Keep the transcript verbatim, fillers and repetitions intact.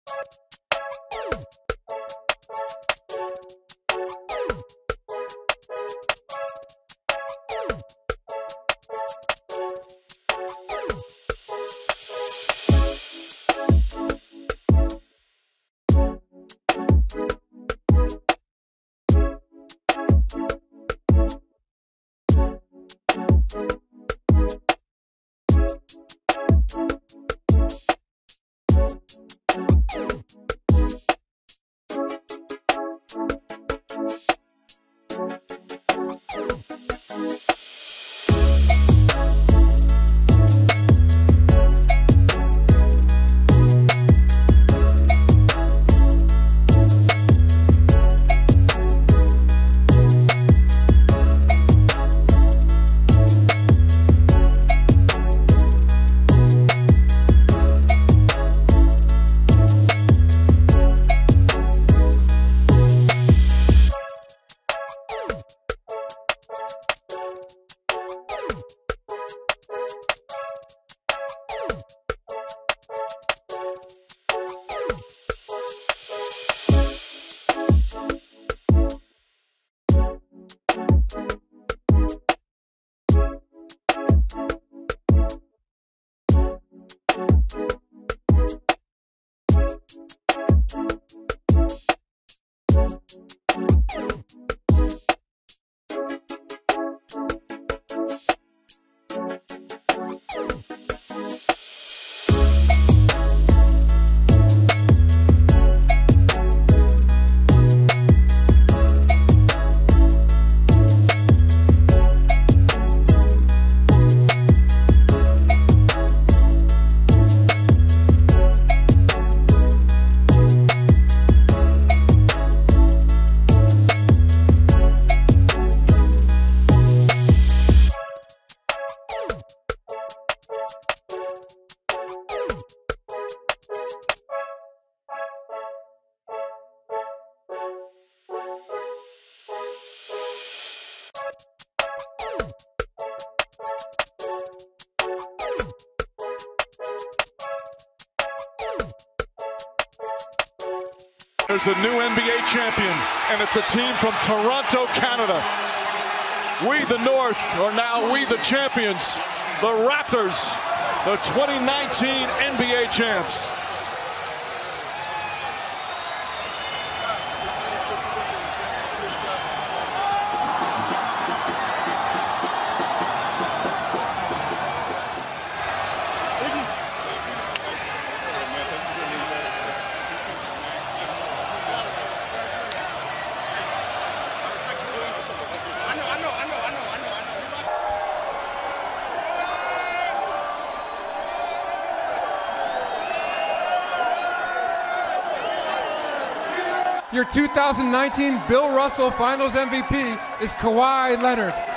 There's a new N B A champion, and it's a team from Toronto, Canada. We, the North, are now we, the champions. The Raptors, the twenty nineteen N B A champs. Your two thousand nineteen Bill Russell Finals M V P is Kawhi Leonard.